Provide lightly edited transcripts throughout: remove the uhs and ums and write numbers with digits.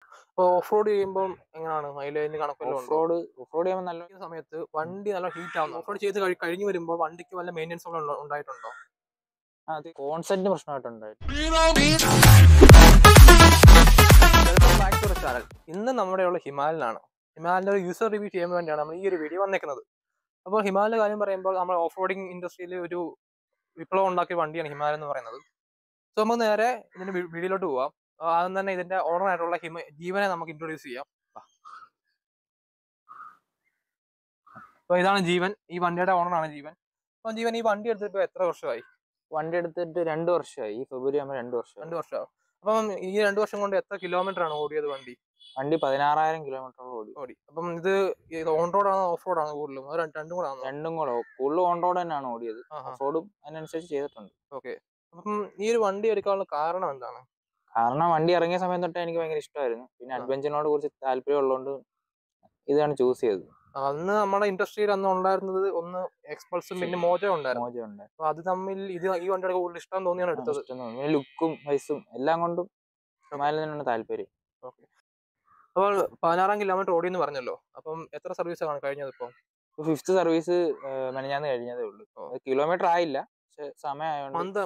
അപ്പോൾ off road ചെയ്യുമ്പോൾ എങ്ങനെയാണ് മൈലേജിന് കണക്കെല്ലാം ഓഫ് ഉണ്ടോ? റോഡ് ചെയ്യുമ്പോൾ നല്ല ഈ സമയത്ത് വണ്ടി നല്ല ഹീറ്റ് ആവുന്നു. ഓഫ് റോഡ് ചെയ്ത് കഴിഞ്ഞ് വരുമ്പോൾ വണ്ടിക്ക് വല്ല മെയിൻ്റെനൻസ് ഉണ്ടായിട്ടുണ്ടോ? കോൺസെപ്റ്റിന് പ്രശ്നമായിട്ടുണ്ടായിരുന്നു. Back to the channel. ഇന്ന് നമ്മുടെയുള്ള ഹിമാലയനാണ്. ഹിമാലയൻ്റെ ഒരു യൂസർ റിവ്യൂ ചെയ്യാൻ വേണ്ടിയാണ് നമ്മൾ ഈ ഒരു വീഡിയോ വന്നേക്കുന്നത്. അപ്പോൾ ഹിമാലയ കാര്യം പറയുമ്പോൾ നമ്മൾ ഓഫ് റോഡിങ് ഇൻഡസ്ട്രിയിൽ ഒരു വിപ്ലവം ഉണ്ടാക്കിയ വണ്ടിയാണ് ഹിമാലയ എന്ന് പറയുന്നത്. സോ നമുക്ക് നേരെ ഇതിന്റെ വീഡിയോയിലോട്ട് പോവാം. ആദ്യം തന്നെ ഇതിന്റെ ഓണർ ആയിട്ടുള്ള ജീവനെ നമുക്ക് ഇൻട്രൊഡ്യൂസ് ചെയ്യാം. അപ്പൊ ഇതാണ് ജീവൻ, ഈ വണ്ടിയുടെ ഓണറാണ് ജീവൻ. അപ്പൊ ജീവൻ, ഈ വണ്ടി എടുത്തിട്ട് എത്ര വർഷമായി? വണ്ടി എടുത്തിട്ട് 2 വർഷമായി. ഈ ഫെബ്രുവരി ആകുമ്പോൾ 2 വർഷം. 2 വർഷമാവും. അപ്പം ഈ 2 വർഷം കൊണ്ട് എത്ര കിലോമീറ്റർ ആണ് ഓടിയത് വണ്ടി? 16,000 കിലോമീറ്ററോളം ഓടി. അപ്പം ഇത് ഓൺ റോഡ് ആണോ ഓഫ് റോഡ് ആണോ കൂടുതലും? രണ്ടും കൂടെ ആണോ? രണ്ടും കൂടെ. കൂടുതൽ ഓൺ റോഡ് തന്നെയാണ് ഓടിയത്. ഓഫ് റോഡും അതിനനുസരിച്ച് ചെയ്തിട്ടുണ്ട്. ഓക്കെ. അപ്പം ഈ ഒരു വണ്ടി എടുക്കാനുള്ള കാരണം എന്താണ്? കാരണം വണ്ടി ഇറങ്ങിയ സമയം തൊട്ട് എനിക്ക് ഭയങ്കര ഇഷ്ടമായിരുന്നു. പിന്നെ അഡ്വഞ്ചറിനോട് കുറച്ച് താല്പര്യം ഉള്ളതുകൊണ്ട് ഇതാണ് ചൂസ് ചെയ്തത്. അന്ന് നമ്മുടെ ഇൻഡസ്ട്രിയിൽ അന്ന് ഉണ്ടായിരുന്നത് ഒന്ന് എക്സ്പൾസും പിന്നെ മോജോ ഉണ്ടായിരുന്നു. അപ്പൊ അത് തമ്മിൽ ഈ വണ്ടിയുടെ കൂടുതൽ ഇഷ്ടം തോന്നിയാണ് എടുത്തത്. ലുക്കും വൈസും എല്ലാം കൊണ്ടും ഹിമാലയനാണ് താല്പര്യം. ഓക്കെ. അപ്പോൾ 16 കിലോമീറ്റർ ഓടി എന്ന് പറഞ്ഞല്ലോ. അപ്പം എത്ര സർവീസ് ആണ് കഴിഞ്ഞത്? ഇപ്പൊ 5th സർവീസ് മെനഞ്ഞാന്ന് കഴിഞ്ഞതേ ഉള്ളൂ. കിലോമീറ്റർ ആയില്ല, പക്ഷെ സമയമായോണ്ട്.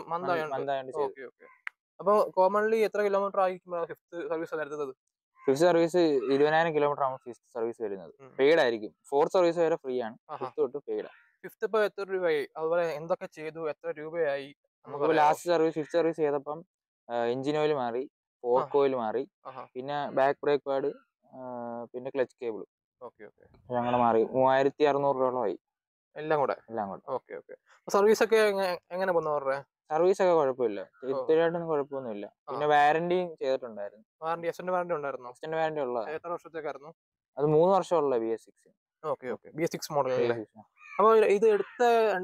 അപ്പൊ കോമൺലി എത്ര കിലോമീറ്റർ ആയിരിക്കും 5th സർവീസ് വരുന്നത്? 5th സർവീസ് 20,000 കിലോമീറ്റർ ആണ് 5th സർവീസ് വരുന്നത്. പെയ്ഡ് ആയിരിക്കും. 4th സർവീസ് വരെ ഫ്രീ ആണ്. 5th തൊട്ട് പെയ്ഡ്. 5th ഇപ്പൊ എത്ര രൂപയായി? അതുപോലെ എന്തൊക്കെ ചെയ്തു, എത്ര രൂപയായി? നമുക്ക് ലാസ്റ്റ് സർവീസ് 5th സർവീസ് ചെയ്തപ്പം എഞ്ചിൻ ഓയിൽ മാറി, ഫോർക്ക് ഓയിൽ മാറി, പിന്നെ ബാക്ക് ബ്രേക്ക് പാഡ്, പിന്നെ ക്ലച്ച് കേബിൾ അങ്ങനെ മാറി. 3,600 രൂപയോളമായി എല്ലാം കൂടെ. സർവീസ് ഒക്കെ എങ്ങനെ പോകുന്നവരുടെ? സർവീസ് ഒക്കെ കുഴപ്പമില്ല, ഇത്രയായിട്ടൊന്നും കുഴപ്പമൊന്നുമില്ല. പിന്നെ വാറന്റിയും ചെയ്തിട്ടുണ്ടായിരുന്നു. എക്സ്റ്റൻഡ് വാറന്റി ഉണ്ടായിരുന്നു? എക്സ്റ്റൻഡ് വാറന്റി ഉള്ളത്. എത്ര വർഷത്തേക്കായിരുന്നു അത്? 3 വർഷമുള്ള BS6. BS6 model. അപ്പൊ ഇത് എടുത്ത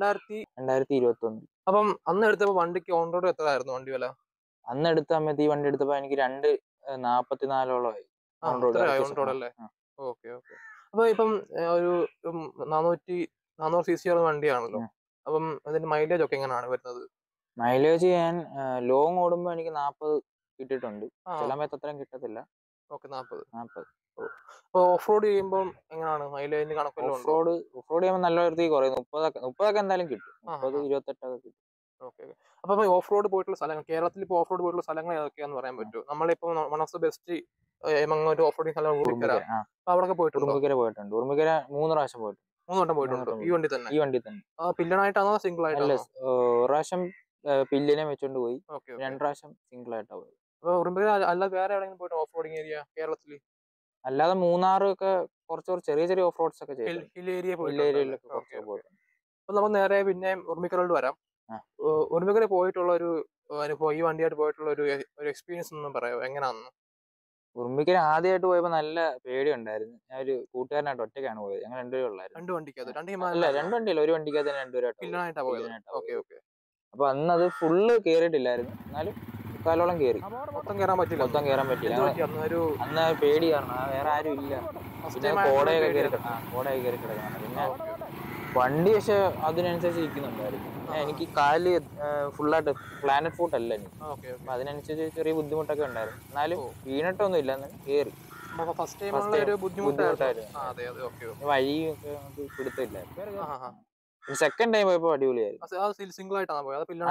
2021. അപ്പം അന്ന് എടുത്തപ്പോ വണ്ടിക്ക് ഓൺ റോഡ് എത്ര ആയിരുന്നു വണ്ടി വില? അന്ന് എടുത്ത സമയത്ത് ഈ വണ്ടി എടുത്തപ്പോ എനിക്ക് 2,44 ഓൺ റോഡ് അല്ലേ? അപ്പൊ ഇപ്പം ഒരു 400 cc വണ്ടിയാണല്ലോ. അപ്പം അതിന്റെ മൈലേജ് ഒക്കെ എങ്ങനെയാണ് വരുന്നത്? മൈലേജ് ഞാൻ ലോങ് ഓടുമ്പോ എനിക്ക് 40 കിട്ടിയിട്ടുണ്ട്. ചില സമയത്ത് അത്രയും കിട്ടത്തില്ല. 40. ഓഫ് റോഡ് ചെയ്യുമ്പോൾ എങ്ങനെയാണ് മൈലേജിന് കണക്കെല്ലാം? ഓഫ് റോഡ് ചെയ്യുമ്പോൾ നല്ല വൃത്തിക്ക് കുറയും. 30 എന്തായാലും കിട്ടും. 30, 28 കിട്ടും. അപ്പൊ ഓഫ് റോഡ് പോയിട്ടുള്ള സ്ഥലങ്ങൾ, കേരളത്തിൽ ഇപ്പൊ ഓഫ് റോഡ് പോയിട്ടുള്ള സ്ഥലങ്ങൾ ഏതൊക്കെയാന്ന് പറയാൻ പറ്റുമോ? നമ്മളിപ്പോ വൺ ഓഫ് ദ ബെസ്റ്റ് ഒരു ഓഫ് റോഡിങ് സ്ഥലം ഉറുമ്പിക്കര. അവിടെ പോയിട്ടുണ്ട്. ഉറുമ്പിക്കര 3 പ്രാവശ്യം പോയിട്ടുണ്ട്. 3 വട്ടം പോയിട്ടുണ്ട്. ഈ വണ്ടി തന്നെ? പില്ലനായിട്ടാണോ സിംഗിൾ ആയിട്ടാണോ? ഒരു പ്രാവശ്യം പില്ലിനെ വെച്ചോണ്ട് പോയി, 2 പ്രാവശ്യം സിംഗിൾ ആയിട്ടാ പോയത്. അപ്പൊ ഉറുമ്പിക്കര അല്ലാതെ വേറെ എവിടെയെങ്കിലും പോയിട്ട് ഓഫ് റോഡിങ് ഏരിയ കേരളത്തിൽ? അല്ലാതെ മൂന്നാറൊക്കെ കുറച്ച് ചെറിയ ഓഫ് റോഡ്സ് ഒക്കെ ചെയ്തു. ഹിൽ ഏരിയയിലൊക്കെ പോയിട്ടുണ്ട്. അപ്പൊ നമ്മൾ നേരെ പിന്നെ ഉറുമ്പിക്കരയിലോട്ട് വരാം. ഉറുമ്പിക്കര പോയിട്ടുള്ള ഒരു അനുഭവം, ഈ വണ്ടിയായിട്ട് പോയിട്ടുള്ള ഒരു എക്സ്പീരിയൻസ് ഒന്നും പറയാമോ? എങ്ങനെയാണെന്ന്? ഉറുമ്പിക്കര ആദ്യമായിട്ട് പോയപ്പോ നല്ല പേടി ഉണ്ടായിരുന്നു. ഞാൻ ഒരു കൂട്ടുകാരനായിട്ട് ഒറ്റയ്ക്കാണ് പോയത്. ഞങ്ങൾ 2 പേരുള്ളായിരുന്നു. 2 വണ്ടിക്കകത്ത്? 2 വണ്ടിയല്ല, ഒരു വണ്ടിക്കകത്ത് 2 പേരായിട്ട്. പില്ലനായിട്ടാ പോയത്. അപ്പൊ അന്ന് അത് ഫുള്ള് കേറിയിട്ടില്ലായിരുന്നു, എന്നാലും കാലോളം കേറി. മൊത്തം കയറാൻ പറ്റില്ല. അന്ന് പേടി കാരണം വേറെ ആരും ഇല്ല. പിന്നെ കോടയൊക്കെ കയറി കിടക്കണം. പിന്നെ വണ്ടി പക്ഷെ അതിനനുസരിച്ച് ഇരിക്കുന്നുണ്ടായിരുന്നു. എനിക്ക് കാല് ഫുള്ളായിട്ട് പ്ലാനറ്റ് ഫുട്ട് അല്ല എനിക്ക്. അപ്പൊ അതിനനുസരിച്ച് ചെറിയ ബുദ്ധിമുട്ടൊക്കെ ഉണ്ടായിരുന്നു. എന്നാലും വീണിട്ടൊന്നും ഇല്ല, എന്നാലും കേറി. ബുദ്ധിമുട്ടായിരുന്നു. വഴിയൊക്കെ നമുക്ക് പിടുത്തില്ലായിരുന്നു. സെക്കൻഡ് ടൈം പോയപ്പോ അടിപൊളിയായിരുന്നു. അത് സിംഗിൾ ആയിട്ടാണ്.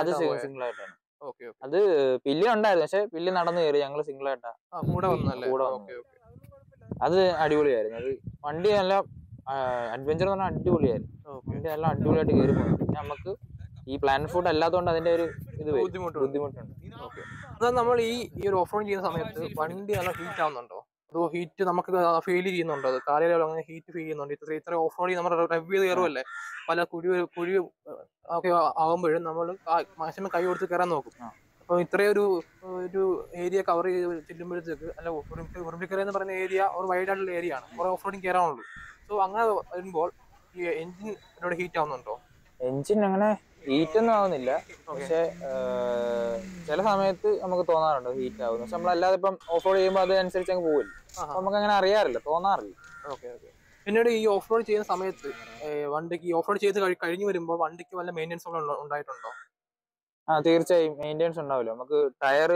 അത് പില്ലി ഉണ്ടായിരുന്നു, പക്ഷെ പില്ലി നടന്നു കയറി. ഞങ്ങള് സിംഗിൾ ആയിട്ടാ കൂടെ വന്നു. അത് അടിപൊളിയായിരുന്നു. അത് വണ്ടി നല്ല അഡ്വഞ്ചർ എന്ന് പറഞ്ഞാൽ അടിപൊളിയായിരുന്നു. വണ്ടി നല്ല അടിപൊളിയായിട്ട് കയറി പോകുന്നു. പിന്നെ നമുക്ക് ഈ പ്ലാനറ്റ് ഫുഡ് അല്ലാത്തതുകൊണ്ട് അതിന്റെ ഒരു ബുദ്ധിമുട്ടുണ്ട്. നമ്മൾ ഈ ഒരു ഓഫ് റോഡ് ചെയ്യുന്ന സമയത്ത് വണ്ടി നല്ല ഹീറ്റ് ആവുന്നുണ്ടോ? അതോ ഹീറ്റ് നമുക്ക് ഫീൽ ചെയ്യുന്നുണ്ടോ? അത് കാലയിലും അങ്ങനെ ഹീറ്റ് ഫീൽ ചെയ്യുന്നുണ്ട്? ഇത്ര ഓഫ് റോഡ് നമ്മൾ റെവ് ചെയ്ത് കയറുമല്ലേ, പല കുഴി ഒക്കെ ആകുമ്പോഴും നമ്മൾ മാക്സിമം കൈ കൊടുത്ത് കയറാൻ നോക്കും. അപ്പൊ ഇത്രയൊരു ഏരിയ കവർ ചെയ്ത് ചെല്ലുമ്പോഴത്തേക്ക്, അല്ല ഉറുമ്പിക്കര എന്ന് പറയുന്ന ഏരിയ ഒരു വൈഡ് ആയിട്ടുള്ള ഏരിയ ആണ്, കുറെ ഓഫ് റോഡിങ് കയറാനുള്ളൂ. സോ അങ്ങനെ വരുമ്പോൾ ഈ എഞ്ചിൻ ഹീറ്റ് ആവുന്നുണ്ടോ? എഞ്ചിൻ അങ്ങനെ ഹീറ്റ് ഒന്നും ആവുന്നില്ല, പക്ഷെ ചില സമയത്ത് നമുക്ക് തോന്നാറുണ്ട് ഹീറ്റ് ആവുന്നു. പക്ഷെ നമ്മളല്ലാതെ ഇപ്പം ഓഫ് റോഡ് ചെയ്യുമ്പോൾ അതനുസരിച്ച് അങ്ങ് പോവില്ല. നമുക്ക് അങ്ങനെ അറിയാറില്ല, തോന്നാറില്ല. പിന്നീട് ഈ ഓഫ് റോഡ് ചെയ്യുന്ന സമയത്ത് വണ്ടിക്ക് ഓഫ് റോഡ് ചെയ്ത് കഴിഞ്ഞ് വരുമ്പോൾ വണ്ടിക്ക് വല്ല മെയിൻ്റെനൻസ് ഉണ്ടായിട്ടുണ്ടോ? തീർച്ചയായും മെയിൻ്റെനൻസ് ഉണ്ടാവില്ല. നമുക്ക് ടയർ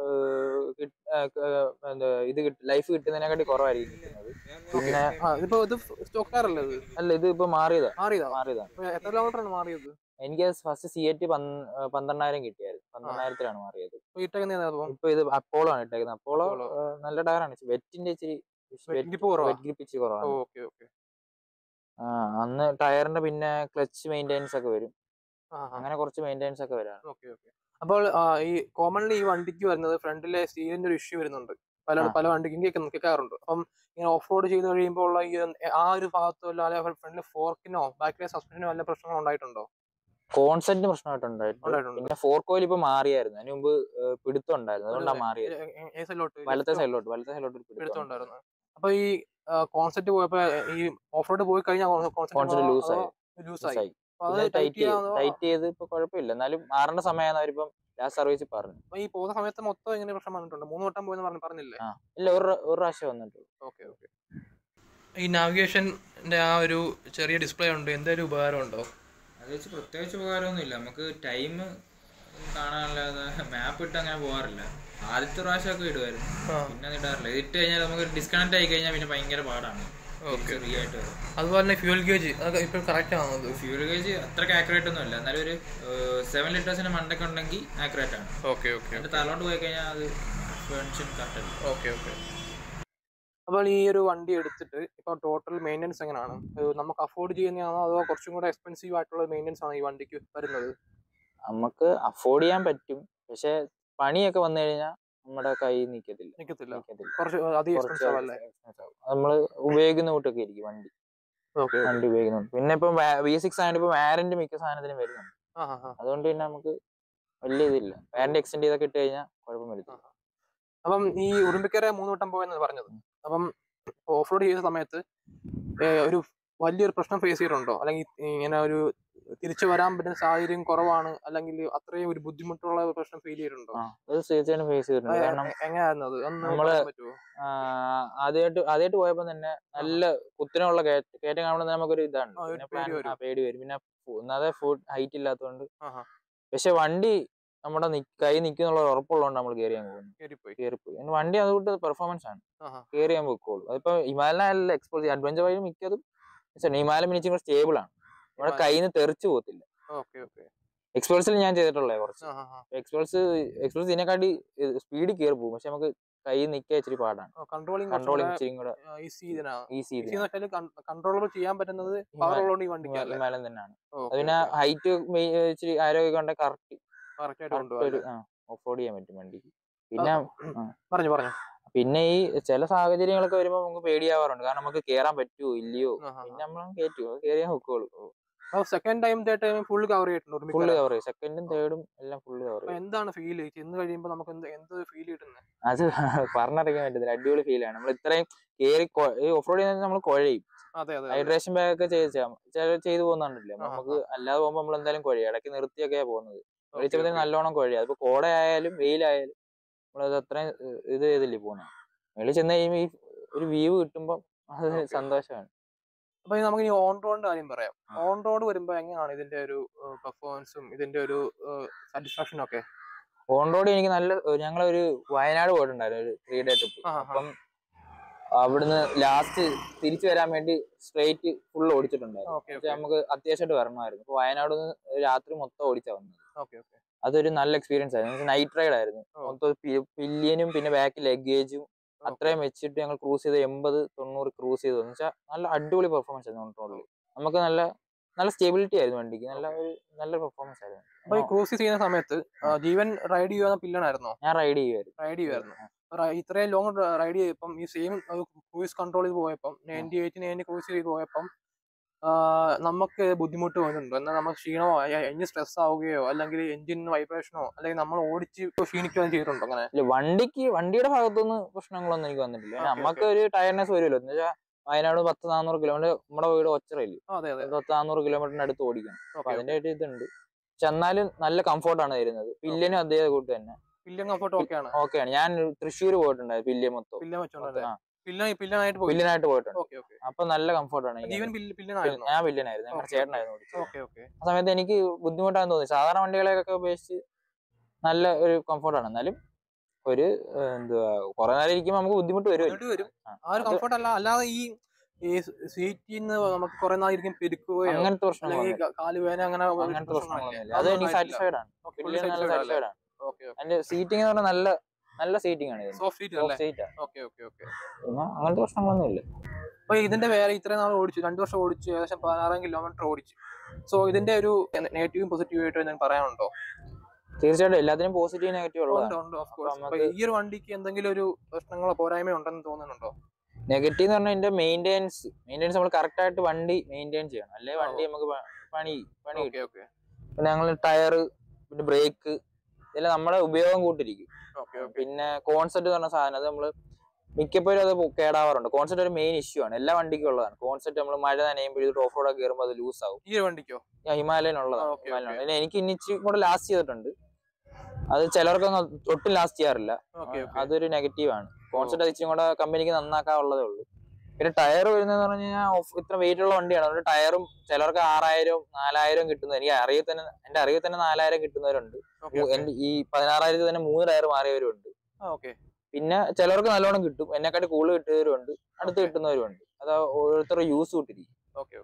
ഇത് ലൈഫ് കിട്ടുന്നതിനെക്കാട്ടി കുറവായിരിക്കും കിട്ടുന്നത്. പിന്നെ അല്ല, ഇത് ഇപ്പൊ മാറിയതാണ്. എത്ര കിലോമീറ്റർ ആണ് മാറിയത്? എനിക്ക് ഫസ്റ്റ് CAT 12,000 കിട്ടിയായിരുന്നു. 12,000 മാറിയത്. ഇപ്പൊ ഇത് അപ്പോളോ ആണ് ഇട്ടേക്കുന്നത്. അപ്പോളോ നല്ല ടയറാണ്. വെറ്റിന്റെ ഇച്ചിരി ഗ്രിപ്പ് കുറവാണ്. അന്ന് ടയറിന്റെ പിന്നെ ക്ലച്ച് മെയിൻ്റെനൻസ് ഒക്കെ വരും. അങ്ങനെ കുറച്ച് മെയിൻ്റെനൻസ് ഒക്കെ വരാണ്. അപ്പോൾ ഈ കോമൺലി ഈ വണ്ടിക്ക് വരുന്നത് ഫ്രണ്ടിലെ സ്റ്റീലിന്റെ ഒരു ഇഷ്യൂ വരുന്നുണ്ട്. പല വണ്ടിക്കും കേൾക്കാറുണ്ട്. അപ്പം ഇങ്ങനെ ഓഫ് റോഡ് ചെയ്ത് കഴിയുമ്പോൾ ഉള്ള ഈ ആ ഒരു ഭാഗത്തോ അല്ലാതെ ഫ്രണ്ടിലെ ഫോർക്കിനോ ബാക്കിലെ സസ്പെൻഷനോ വല്ല പ്രശ്നങ്ങൾ ഉണ്ടായിട്ടുണ്ടോ? കോൺസെപ്റ്റിന് പ്രശ്നമായിട്ടുണ്ടായിട്ടുണ്ട്. പിന്നെ ഫോർക്ക് ഓയിൽ ഇപ്പൊ മാറിയായിരുന്നു. അതിന് മുമ്പ് പിടുത്തം ഉണ്ടായിരുന്നു, അതുകൊണ്ടാണ് മാറിയത്. വലത്തെ സൈഡിലോട്ട് പിടുത്തം ഉണ്ടായിരുന്നു. അപ്പൊ ഈ കോൺസെപ്റ്റ് പോയപ്പോ ഈ ഓഫ് റോഡ് പോയി കഴിഞ്ഞാൽ കോൺസെപ്റ്റ് ലൂസായി. ടൈറ്റ് ചെയ്ത് ഇപ്പൊ കുഴപ്പമില്ല. എന്നാലും മാറേണ്ട സമയമാണ് അവരിപ്പം ലാസ്റ്റ് സർവീസിൽ പറഞ്ഞു. ഈ പോകുന്ന സമയത്ത് മൊത്തം എങ്ങനെ പ്രശ്നം വന്നിട്ടുണ്ട്? 3 വട്ടം പോയെന്ന് പറഞ്ഞില്ലേ? ഇല്ല, ഒരു പ്രാവശ്യം വന്നിട്ടുള്ളൂ. ഓക്കെ. ഈ നാവിഗേഷന്റെ ആ ഒരു ചെറിയ ഡിസ്പ്ലേ ഉണ്ട്, എന്തെങ്കിലും ഉപകാരം ഉണ്ടോ? അത് വെച്ച് പ്രത്യേകിച്ച് ഉപകാരമൊന്നുമില്ല. നമുക്ക് ടൈം കാണാനല്ലാതെ മാപ്പ് ഇട്ട് അങ്ങനെ പോകാറില്ല. ആദ്യത്തെ പ്രാവശ്യമൊക്കെ ഇടുമായിരുന്നു, പിന്നെ ഇടാറില്ല. ഇട്ട് കഴിഞ്ഞാൽ നമുക്ക് ഡിസ്കണക്ട് ആയി കഴിഞ്ഞാൽ പിന്നെ ഭയങ്കര പാടാണ്. അതുപോലെ തന്നെ ഫ്യൂൽ ഗേജ് ഇപ്പോൾ കറക്റ്റ് ആണോ? ഫ്യൂൽ ഗേജ് അത്രയ്ക്ക് ആക്യുറേറ്റ് ഒന്നും അല്ല. എന്നാലും ഒരു 7 ലിറ്റേഴ്സിന്റെ മണ്ടൊക്കെ ഉണ്ടെങ്കിൽ ആക്യുറേറ്റ് ആണ്. അതിന്റെ തലോട്ട് പോയി കഴിഞ്ഞാൽ അത് കറക്റ്റ് അല്ല. ഓക്കെ. അപ്പോൾ ഈ ഒരു വണ്ടി എടുത്തിട്ട് ഇപ്പോൾ ടോട്ടൽ മെയിൻ്റെനൻസ് എങ്ങനെയാണ്? നമുക്ക് അഫോർഡ് ചെയ്യുന്നതാണോ അതോ കുറച്ചും കൂടെ എക്സ്പെൻസീവ് ആയിട്ടുള്ള മെയിൻ്റെനൻസ് ആണോ ഈ വണ്ടിക്ക് വരുന്നത്? നമുക്ക് അഫോർഡ് ചെയ്യാൻ പറ്റും, പക്ഷെ പണിയൊക്കെ വന്നു കഴിഞ്ഞാൽ നമ്മുടെ കൈ നിൽക്കത്തില്ല. നമ്മള് ഉപയോഗിക്കുന്ന കൂട്ടൊക്കെ ഇരിക്കും വണ്ടി ഉപയോഗിക്കുന്നു. പിന്നെ ഇപ്പൊ V6 ആയിട്ട് ഇപ്പൊ വാറന്റി മിക്ക സാധനത്തിനും വരുന്നുണ്ട്. അതുകൊണ്ട് പിന്നെ നമുക്ക് വലിയ ഇതില്ല. വാറന്റി എക്സ്റ്റെൻഡ് ചെയ്തൊക്കെ ഇട്ട് കഴിഞ്ഞാൽ കുഴപ്പം വരില്ല. അപ്പം ഈ ഉറുമ്പിക്കര 3 വട്ടം പോയെന്ന് പറഞ്ഞത്, അപ്പം ഓഫ് റോഡ് ചെയ്യുന്ന സമയത്ത് ഒരു വലിയൊരു പ്രശ്നം ഫേസ് ചെയ്തിട്ടുണ്ടോ? അല്ലെങ്കിൽ ഇങ്ങനെ ഒരു തിരിച്ചു വരാൻ പറ്റുന്ന സാഹചര്യം കുറവാണ്, അല്ലെങ്കിൽ അത്രയും ഒരു ബുദ്ധിമുട്ടുള്ള പ്രശ്നം ഫീൽ ചെയ്തിട്ടുണ്ടോ? തീർച്ചയായിട്ടും ഫേസ് ചെയ്തിട്ടുണ്ട്. കാരണം എങ്ങനെയായിരുന്നു അത്? നമ്മള് ആദ്യമായിട്ട് പോയപ്പോ തന്നെ നല്ല കുത്തിനുള്ള കയറ്റം കാണുമ്പോൾ നമുക്കൊരു ഇതാണ്, പേടി വരും. പിന്നെ ഒന്നാമതെ ഫുഡ് ഹൈറ്റ് ഇല്ലാത്തതുകൊണ്ട്. പക്ഷെ വണ്ടി നമ്മുടെ കൈ നിൽക്കുന്നുള്ള ഉറപ്പുള്ളതുകൊണ്ട് നമ്മൾ കയറിയാൻ പോകുന്നു. വണ്ടി അതുകൊണ്ട് പെർഫോമൻസ് ആണ്, കയറിയാൻ പൊക്കോളൂ. അതിപ്പോ ഹിമാലയ എക്സ്പ്ലോർ അഡ്വഞ്ചർ വഴി മിക്കതും ഹിമാലയ മിനിച്ചും കൂടെ സ്റ്റേബിൾ ആണ്. നമ്മുടെ കയ്യിൽ നിന്ന് തെറിച്ചു പോകത്തില്ല. എക്സ്പ്ലോർസിൽ ഞാൻ ചെയ്തിട്ടുള്ളത് കുറച്ച്. എക്സ്പ്ലോർസ് ഇതിനെക്കാട്ടി സ്പീഡിൽ കയറി പോകും, പക്ഷെ നമുക്ക് കൈ നിൽക്കാൻ ഇച്ചിരി പാടാണ്. കൺട്രോളിങ് ഇച്ചിരി കൂടെ ഈസി. ഹിമാലയൻ തന്നെയാണ്. അതിന് ഹൈറ്റ് ഇച്ചിരി ആരോഗ്യം കൊണ്ട് കറക്റ്റ് ഓഫ് റോഡ് ചെയ്യാൻ പറ്റും വണ്ടിക്ക്. പിന്നെ ഈ ചില സാഹചര്യങ്ങളൊക്കെ വരുമ്പോ നമുക്ക് പേടിയാവാറുണ്ട്. കാരണം നമുക്ക് കേറാൻ പറ്റുമോ ഇല്ലയോ, പിന്നെ നമ്മൾ കേറിയാൻ നോക്കുള്ളൂ. Second time third time full cover ചെയ്തിട്ടുണ്ട്. ഫുൾ കവർ ചെയ്യും. സെക്കൻഡും തേർഡും എല്ലാം ഫുൾ കവർ ചെയ്യും. എന്താണ് ഫീൽ ചെന്ന് കഴിയുമ്പോൾ നമുക്ക് എന്ത് ഫീൽ കിട്ടുന്നത്? അത് പറഞ്ഞറിയാൻ പറ്റത്തില്ല. അടിപൊളി ഫീലാണ്. നമ്മൾ ഇത്രയും കേറി ഓഫ് റോഡ് ചെയ്യുന്ന നമ്മൾ കുഴയും. ഹൈഡ്രേഷൻ ബാഗ് ഒക്കെ ചെയ്തു പോകുന്നുണ്ടല്ലോ. നമുക്ക് അല്ലാതെ പോകുമ്പോ നമ്മൾ എന്തായാലും കുഴയും. ഇടയ്ക്ക് നിർത്തിയൊക്കെയാ പോകുന്നത്. വെളിച്ചത്തിന് നല്ലോണം കുഴയും. അതിപ്പോ കോടയായാലും വെയിലായാലും നമ്മളത് അത്രയും ഇത് ചെയ്തില്ലേ പോകുന്നത്. വെളിയിൽ ചെന്ന് കഴിയുമ്പോൾ ഈ ഒരു വ്യൂ കിട്ടുമ്പോൾ അത് സന്തോഷമാണ്. അപ്പൊ നമുക്ക് ഇനി ഓൺ റോഡിന്റെ കാര്യം പറയാം. ഓൺ റോഡ് വരുമ്പോ എങ്ങനെയാണ് ഇതിന്റെ ഒരു പെർഫോമൻസും ഇതിന്റെ ഒരു സാറ്റിസ്ഫാക്ഷനും ഒക്കെ? ഓൺ റോഡ് എനിക്ക് ഞങ്ങളൊരു വയനാട് പോയിട്ടുണ്ടായിരുന്നു, ഒരു 3 ഡേ ട്രിപ്പ്. അപ്പം അവിടുന്ന് ലാസ്റ്റ് തിരിച്ചു വരാൻ വേണ്ടി സ്ട്രേറ്റ് ഫുൾ ഓടിച്ചിട്ടുണ്ടായിരുന്നു. നമുക്ക് അത്യാവശ്യമായിട്ട് വരണമായിരുന്നു. അപ്പൊ വയനാട് രാത്രി മൊത്തം ഓടിച്ചാ വന്നത്. അതൊരു നല്ല എക്സ്പീരിയൻസ് ആയിരുന്നു. നൈറ്റ് റൈഡ് ആയിരുന്നു. മൊത്തം പില്ലിയനും പിന്നെ ബാക്ക് ലഗേജും അത്രയും വെച്ചിട്ട് ഞങ്ങൾ ക്രൂസ് ചെയ്ത് 80-90 ക്രൂസ് ചെയ്തു. എന്ന് വെച്ചാൽ നല്ല അടിപൊളി പെർഫോമൻസ് ആയിരുന്നു ഓൺ റോഡിൽ. നമുക്ക് നല്ല സ്റ്റെബിലിറ്റി ആയിരുന്നു വണ്ടിക്ക്. നല്ല പെർഫോമൻസ് ആയിരുന്നു. അപ്പൊ ഈ ക്രൂസ് ചെയ്യുന്ന സമയത്ത് ജീവൻ റൈഡ് ചെയ്യുന്ന പില്ലനായിരുന്നോ? ഞാൻ റൈഡ് ചെയ്യുമായിരുന്നു. ഇത്രയും ലോങ് റൈഡ് ചെയ്തപ്പം ഈ സെയിം ക്രൂസ് കൺട്രോൾ ചെയ്ത് പോയപ്പം 98 ക്രൂസ് ചെയ്ത് പോയപ്പം നമുക്ക് ബുദ്ധിമുട്ട് വന്നിട്ടുണ്ടോ? എന്നാൽ നമുക്ക് ക്ഷീണമോ എഞ്ചിൻ സ്ട്രെസ് ആവുകയോ അല്ലെങ്കിൽ എഞ്ചിൻ വൈബ്രേഷനോ അല്ലെങ്കിൽ നമ്മൾ ഓടിച്ച് ക്ഷീണിക്കുകയോ ചെയ്തിട്ടുണ്ടോ? അങ്ങനെ വണ്ടിയുടെ ഭാഗത്തുനിന്ന് പ്രശ്നങ്ങളൊന്നും എനിക്ക് വന്നിട്ടില്ല. നമുക്ക് ഒരു ടയർനെസ് വരുമല്ലോ. എന്ന് വെച്ചാൽ വയനാട് 10-400 കിലോമീറ്റർ, നമ്മുടെ വീട് ഒച്ചറയില് 10-400 കിലോമീറ്ററിന്റെ അടുത്ത് ഓടിക്കണം. അപ്പൊ അതിന്റെ ഒരു ഇതുണ്ട്. പക്ഷെ എന്നാലും നല്ല കംഫോർട്ടാണ് തരുന്നത്. പില്ലിനും അതേ കൂട്ട് തന്നെ ഓക്കെയാണ്. ഞാൻ തൃശ്ശൂർ പോയിട്ടുണ്ടായിരുന്നു പില്ലിയ മൊത്തം. പില്ലിനായിട്ട് പോയിട്ടുണ്ട്. അപ്പൊ നല്ല കംഫോർട്ടാണ്. ഞാൻ പില്ലിനായിരുന്നു. ഞങ്ങളുടെ ചേട്ടനായിരുന്നു ഓടിച്ചത്. ആ സമയത്ത് എനിക്ക് ബുദ്ധിമുട്ടാന്ന് തോന്നി. സാധാരണ വണ്ടികളെയൊക്കെ അപേക്ഷിച്ച് നല്ല ഒരു കംഫർട്ടാണ്. എന്നാലും ഒരു എന്തുവാ കുറെ നേരം ഇരിക്കുമ്പോൾ നമുക്ക് ബുദ്ധിമുട്ട് വരും. ആ ഒരു കംഫർട്ട് അല്ലാതെ ഈ സീറ്റിന്ന് നമുക്ക് കുറെ നാളിരിക്കും പെരുക്കുകയോ അങ്ങനത്തെ പ്രശ്നങ്ങളൊന്നും കാലുവേന അങ്ങനത്തെ പ്രശ്നങ്ങളൊന്നുമില്ല. അത് എനിക്ക് സാറ്റിസ്ഫൈഡ് ആണ്. നല്ല സാറ്റിസ്ഫൈഡ് ആണ്. അതിന്റെ സീറ്റിംഗ് എന്ന് പറഞ്ഞാൽ നല്ല സീറ്റിംഗ് ആണ്. Soft seat. പിന്നെ അങ്ങനത്തെ പ്രശ്നങ്ങളൊന്നും ഇല്ല. അപ്പൊ ഇതിന്റെ വേറെ ഇത്രയും നാൾ ഓടിച്ചു, 2 വർഷം ഓടിച്ചു, ഏകദേശം 16 കിലോമീറ്റർ ഓടിച്ചു. സോ ഇതിന്റെ ഒരു നെഗറ്റീവും പോസിറ്റീവും ആയിട്ട് ഞാൻ പറയാനുണ്ടോ? തീർച്ചയായിട്ടും എല്ലാത്തിനും പോസിറ്റീവ് നെഗറ്റീവ് ഉള്ളതാണ്. ഈ ഒരു വണ്ടിക്ക് എന്തെങ്കിലും ഒരു പ്രശ്നങ്ങളോ പോരായ്മ ഉണ്ടെന്ന് തോന്നുന്നുണ്ടോ? നെഗറ്റീവ് എന്ന് പറഞ്ഞാൽ ഇതിന്റെ മെയിൻ്റെനൻസ് നമ്മൾ കറക്റ്റ് ആയിട്ട് വണ്ടി മെയിൻറ്റെയിൻ ചെയ്യണം. അല്ലെ വണ്ടി നമുക്ക് പണി പിന്നെ ഞങ്ങൾ ടയർ, പിന്നെ ബ്രേക്ക്, ഇതെല്ലാം നമ്മുടെ ഉപയോഗം കൂട്ടിരിക്കും. പിന്നെ കോൺസെപ്റ്റ് എന്ന് പറഞ്ഞ സാധനം അത് നമ്മള് മിക്കപ്പോഴും അത് കേടാവാറുണ്ട്. കോൺസെപ്റ്റ് ഒരു മെയിൻ ഇഷ്യൂ ആണ്, എല്ലാ വണ്ടിക്കും ഉള്ളതാണ്. കോൺസെപ്റ്റ് നമ്മൾ മഴ നനയുമ്പോൾ ഓഫ് റോഡ് ഒക്കെ കയറുമ്പോൾ അത് ലൂസ് ആവും. ഈ വണ്ടിക്കോ? ഹിമാലയൻ ഉള്ളതാണ്. എനിക്ക് ഇന്നിച്ച് കൂടെ ലാസ്റ്റ് ചെയ്തിട്ടുണ്ട്. അത് ചിലർക്കൊന്നും ഒട്ടും ലാസ്റ്റ് ചെയ്യാറില്ല. അതൊരു നെഗറ്റീവ് ആണ്. കോൺസെപ്റ്റ് ഇച്ചിരി കൂടെ കമ്പനിക്ക് നന്നാക്കാനുള്ളതേ ഉള്ളൂ. പിന്നെ ടയർ വരുന്നതെന്ന് പറഞ്ഞു കഴിഞ്ഞാൽ ഇത്ര വെയിറ്റ് ഉള്ള വണ്ടിയാണ്. അതുകൊണ്ട് ടയറും ചിലർക്ക് 6000 4000 കിട്ടുന്നത്, എന്റെ അറിവിൽ തന്നെ 4000 കിട്ടുന്നവരുണ്ട്. ഈ 16000 തന്നെ 3 ടയർ മാറിയവരുണ്ട്. പിന്നെ ചിലർക്ക് നല്ലോണം കിട്ടും, എന്നെക്കാട്ടി കൂടുതൽ കിട്ടിയവരുണ്ട്, അടുത്ത് കിട്ടുന്നവരുണ്ട്. അത് ഓരോരുത്തരുടെ യൂസ് കൂട്ടിരിക്കും.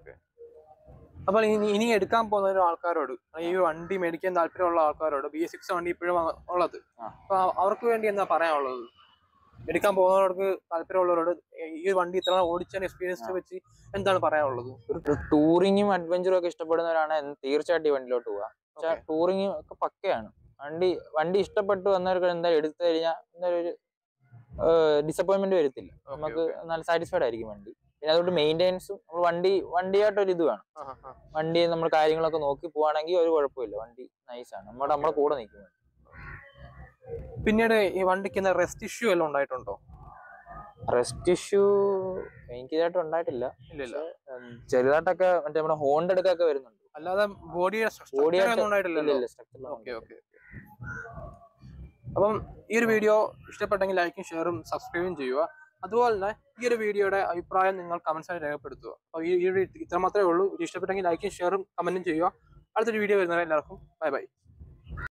അപ്പോൾ ഇനി എടുക്കാൻ പോകുന്ന ആൾക്കാരോട്, ഈ വണ്ടി മേടിക്കാൻ താല്പര്യമുള്ള ആൾക്കാരോട്, BS6 വണ്ടി ഇപ്പോഴും ഉള്ളത്, അപ്പൊ അവർക്ക് വേണ്ടി എന്താ പറയാനുള്ളത്? എടുക്കാൻ പോകുന്നവർക്ക് താല്പര്യമുള്ളവരോട് ഈ വണ്ടി ഇത്ര ഓടിച്ച എക്സ്പീരിയൻസ് വെച്ച് എന്താണ് പറയാനുള്ളത്? ഒരു ടൂറിങ്ങും അഡ്വഞ്ചറും ഒക്കെ ഇഷ്ടപ്പെടുന്നവരാണ് തീർച്ചയായിട്ടും ഈ വണ്ടിയിലോട്ട് പോവാ. പക്ഷെ ടൂറിങ് ഒക്കെ പക്കയാണ്. വണ്ടി ഇഷ്ടപ്പെട്ടു വന്നവർക്ക് എന്തായാലും എടുത്തു കഴിഞ്ഞാൽ എന്തായാലും ഒരു ഡിസപ്പോയിന്റ്മെന്റ് വരത്തില്ല. നമുക്ക് നല്ല സാറ്റിസ്ഫൈഡ് ആയിരിക്കും വണ്ടി. പിന്നെ അതുകൊണ്ട് മെയിൻ്റെനൻസും നമ്മൾ വണ്ടിയായിട്ടൊരു ഇത് വേണം. വണ്ടി നമ്മൾ കാര്യങ്ങളൊക്കെ നോക്കി പോവാണെങ്കിൽ ഒരു കുഴപ്പമില്ല. വണ്ടി നൈസാണ്, നമ്മുടെ കൂടെ നിൽക്കും. പിന്നീട് ഈ വണ്ടിക്ക് റെസ്റ്റ് ഇഷ്യൂ എല്ലാം ഉണ്ടായിട്ടുണ്ടോ? റെസ്റ്റ് ഇഷ്യൂ എനിക്ക് ഇതായിട്ട് ഉണ്ടായിട്ടില്ല. ചെറുതായിട്ടൊക്കെ മറ്റേ നമ്മുടെ ഹോണ്ട എടുക്കൊക്കെ വരുന്നുണ്ട്, അല്ലാതെ അപ്പം ഈ ഒരു വീഡിയോ ഇഷ്ടപ്പെട്ടെങ്കിൽ ലൈക്കും ഷെയറും സബ്സ്ക്രൈബും ചെയ്യുക. അതുപോലെ തന്നെ ഈ ഒരു വീഡിയോയുടെ അഭിപ്രായം നിങ്ങൾ കമന്റ്സായി രേഖപ്പെടുത്തുക. അപ്പോൾ ഈ വീഡിയോ ഇത്ര മാത്രമേ ഉള്ളൂ. ഇത് ഇഷ്ടപ്പെട്ടെങ്കിൽ ലൈക്കും ഷെയറും കമന്റും ചെയ്യുക. അടുത്തൊരു വീഡിയോ വരുന്നവരെ എല്ലാവർക്കും ബൈ ബൈ.